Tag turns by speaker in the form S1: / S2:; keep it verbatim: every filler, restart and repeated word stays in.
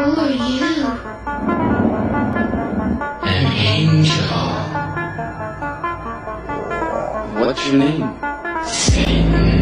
S1: Who are you?
S2: An angel. What's your name? Satan.